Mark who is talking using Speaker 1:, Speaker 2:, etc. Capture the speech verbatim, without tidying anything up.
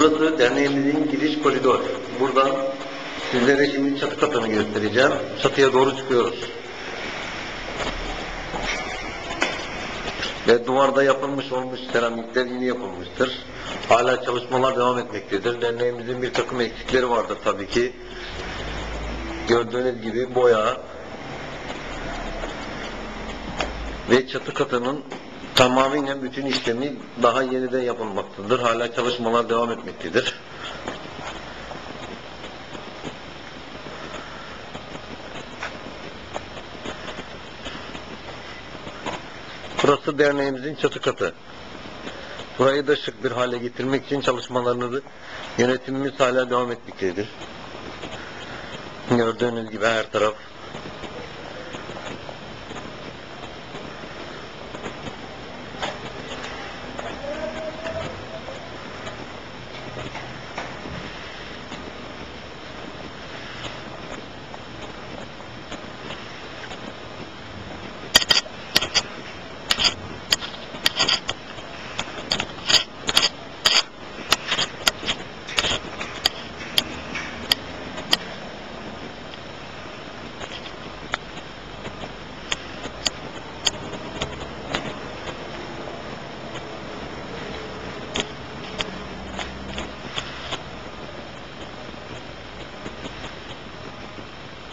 Speaker 1: Burası derneğimizin giriş koridoru. Buradan sizlere şimdi çatı katını göstereceğim. Çatıya doğru çıkıyoruz. Ve duvarda yapılmış olmuş seramikler yeni yapılmıştır. Hala çalışmalar devam etmektedir. Derneğimizin bir takım eksikleri vardır tabii ki. Gördüğünüz gibi boya ve çatı katının tamamen bütün işlemi daha yeniden yapılmaktadır. Hala çalışmalar devam etmektedir. Burası derneğimizin çatı katı. Burayı da şık bir hale getirmek için çalışmalarını yönetimimiz hala devam etmektedir. Gördüğünüz gibi her taraf